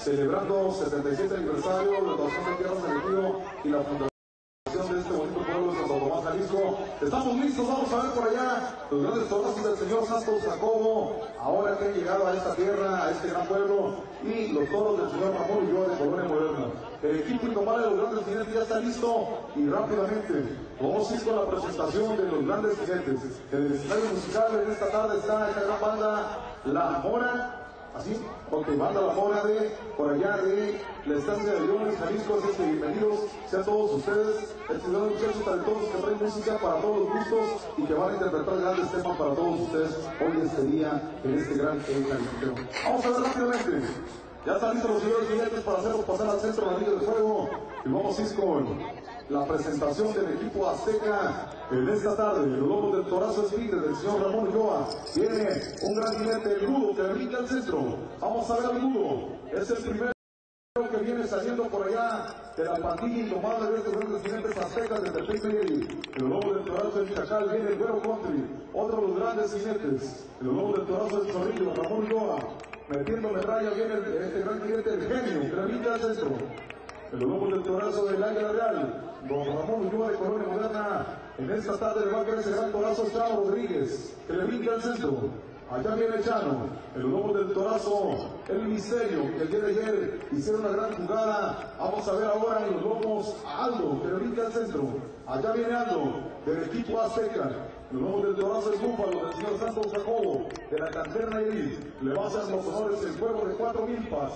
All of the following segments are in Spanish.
celebrando 77 aniversario de la donación de tierras del Ejido y la fundación de este bonito pueblo de Santo Tomás, Jalisco. Estamos listos, vamos a ver por allá los grandes torazos del señor Santos Jacobo, ahora que han llegado a esta tierra, a este gran pueblo, y los toros del señor Ramón Ulloa de Colonia Moderna. El equipo indomable de los grandes jinetes ya está listo y rápidamente vamos a ir con la presentación de los grandes jinetes. En el escenario musical en esta tarde está esta gran banda, La Mora. Así, porque manda La Mora de por allá de la estancia de Leones, Jalisco. Así que bienvenidos sean todos ustedes, estos grandes muchachos talentosos que traen música para todos los gustos y que van a interpretar grandes temas para todos ustedes hoy este día en este gran calificado. Vamos a ver rápidamente. Ya están listos los señores jinetes para hacerlos pasar al centro de la línea de fuego y vamos a ir con la presentación del equipo azteca en esta tarde. Los lobos del Torazo Espíritu del señor Ramón Ulloa. Viene un gran jinete, el Mudo, que brinca al centro. Vamos a ver al Mudo. Es el primero que viene saliendo por allá de la pandilla indomable de estos grandes jinetes aztecas de Tepeyri. Los lobos del Torazo del Chacal, viene el Güero Country, otro de los grandes jinetes. Los lobos del Torazo del Zorrillo, Ramón Ulloa. Metiendo medalla viene este gran jinete, el Genio, que brinca al centro. Los lobos del Torazo del Águila Real, don Ramón Ulloa de Colonia Moderna. En esta tarde le va a quedar ese gran torazo Chano Rodríguez, que le brinca al centro. Allá viene Chano, el lobo del Torazo, el Misterio, que el día de ayer hicieron una gran jugada. Vamos a ver ahora en los lobos a Aldo, que le brinca al centro. Allá viene Aldo, del equipo azteca. Los lobos del Torazo es Búfalo, del señor Santos Jacobo, de la cantera Nayarit. Le va a hacer los honores el juego de 4 milpas.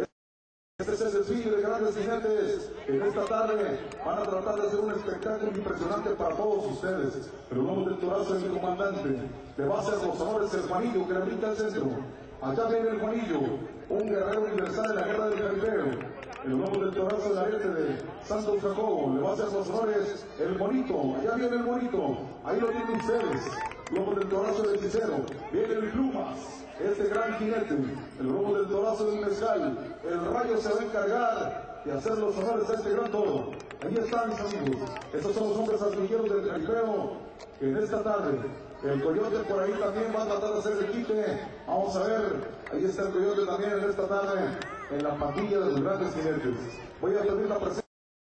Este es el desfile de grandes jinetes. En esta tarde van a tratar de hacer un espectáculo impresionante para todos ustedes. Pero el lobo del Torazo es el comandante. Le va a hacer los honores el Juanillo, que le brinca al centro. Allá viene el Juanillo, un guerrero universal de la guerra del Caribeo. El lobo del Torazo del arete de Santos Jacobo. Le va a hacer los honores el Bonito. Allá viene el Bonito. Ahí lo tienen ustedes. Lobo del Torazo del Hechicero. Viene el Plumas, este gran jinete. El lobo del Torazo del Mezcal. El Rayo se va a encargar de hacer los honores a este gran toro. Ahí están, mis amigos. Estos son los hombres artilleros del Caribeo. En esta tarde, el Coyote por ahí también va a tratar de hacer el quite. Vamos a ver. Ahí está el Coyote también en esta tarde, en la pandilla de los grandes jinetes. Voy a pedir la presencia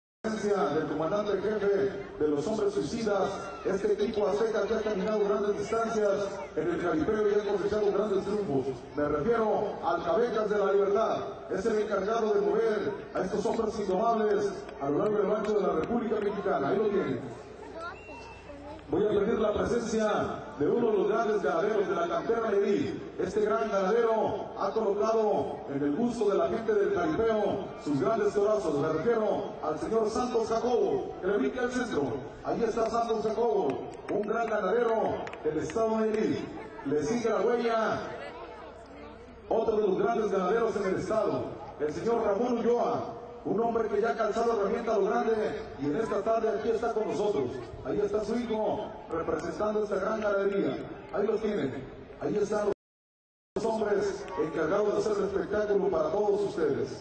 del comandante jefe de los hombres suicidas. Este equipo azteca que ha caminado grandes distancias en el Caribeo y ha cosechado grandes triunfos. Me refiero al Cabecas de la Libertad. Es el encargado de mover a estos hombres indomables a lo largo y ancho de la República Mexicana. Ahí lo tienen. Voy a pedir la presencia de uno de los grandes ganaderos de la cantera Nayarit. Este gran ganadero ha colocado en el gusto de la gente del Caribeo sus grandes torazos. Me refiero al señor Santos Jacobo, que le brinca al centro. Ahí está Santos Jacobo, un gran ganadero del estado de Nayarit. Le sigue la huella otro de los grandes ganaderos en el estado, el señor Ramón Ulloa. Un hombre que ya ha calzado herramienta a lo grande y en esta tarde aquí está con nosotros. Ahí está su hijo representando esta gran ganadería. Ahí los tienen. Ahí están los hombres encargados de hacer el espectáculo para todos ustedes.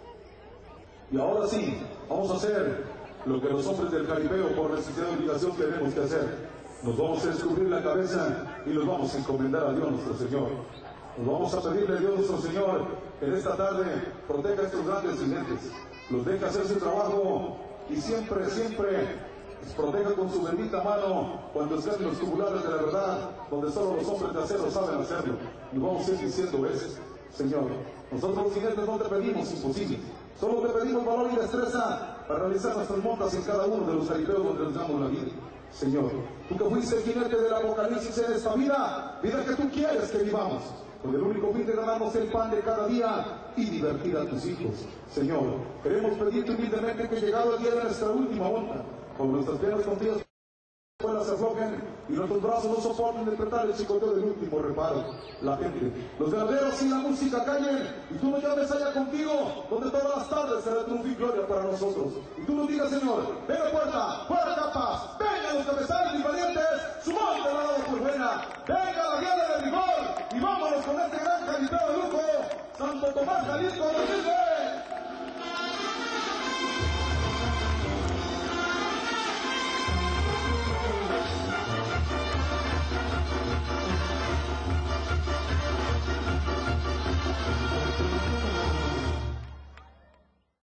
Y ahora sí, vamos a hacer lo que los hombres del Caribeo por necesidad de obligación tenemos que hacer. Nos vamos a descubrir la cabeza y los vamos a encomendar a Dios nuestro Señor. Nos vamos a pedirle a Dios nuestro Señor que en esta tarde proteja a estos grandes jinetes. Los deja hacer su trabajo y siempre, siempre los proteja con su bendita mano cuando estén en los tubulares de la verdad, donde solo los hombres de acero saben hacerlo. Y vamos a ir diciendo eso, Señor. Nosotros los jinetes no te pedimos imposible, solo te pedimos valor y destreza para realizar nuestras montas en cada uno de los caribeos donde les damos la vida. Señor, tú que fuiste el jinete del apocalipsis en esta vida, vida que tú quieres que vivamos, con el único fin de ganarnos el pan de cada día y divertir a tus hijos. Señor, queremos pedirte humildemente que llegado el día de nuestra última monta, con nuestras piernas contidas se aflojen y nuestros brazos no soporten despertar el chicoteo del último reparo. La gente, los ganaderos y la música callen y tú nos llames allá contigo, donde todas las tardes será triunfo y gloria para nosotros. Y tú nos digas, Señor, venga puerta, puerta paz, venga los cabezales y valientes, su monte la dado por buena, venga la guerra de rigor y vámonos con este gran Caribeo de lujo, Santo Tomás, Jalisco,